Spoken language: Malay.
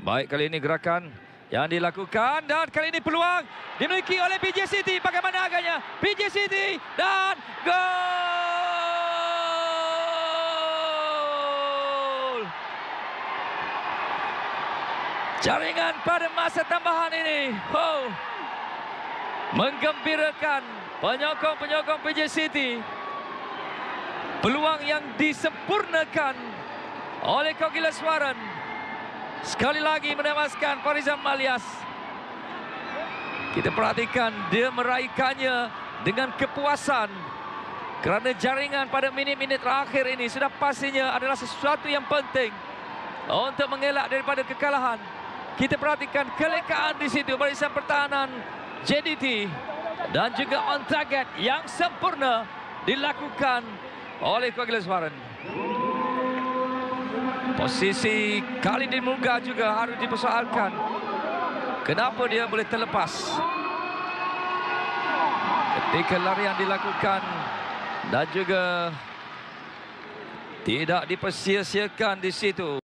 Baik, kali ini gerakan yang dilakukan dan kali ini peluang dimiliki oleh PJ City. Bagaimana agaknya PJ City dan gol! Jaringan pada masa tambahan ini menggembirakan penyokong-penyokong PJ City. Peluang yang disempurnakan oleh Kogilaswaran. Sekali lagi menewaskan Farizam Malias. Kita perhatikan dia meraihkannya dengan kepuasan. Kerana jaringan pada minit-minit terakhir ini sudah pastinya adalah sesuatu yang penting untuk mengelak daripada kekalahan. Kita perhatikan kelekaan di situ barisan pertahanan JDT dan juga on target yang sempurna dilakukan oleh Kogilaswaran. Posisi Khalidin Muga juga harus dipersoalkan. Kenapa dia boleh terlepas ketika larian dilakukan dan juga tidak dipersia-siakan di situ.